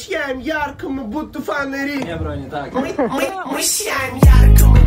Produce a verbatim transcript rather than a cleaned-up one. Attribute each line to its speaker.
Speaker 1: сияем ярко, мы будто фонари.
Speaker 2: Не, бро, не так.
Speaker 1: Мы, мы, мы сияем ярко, мы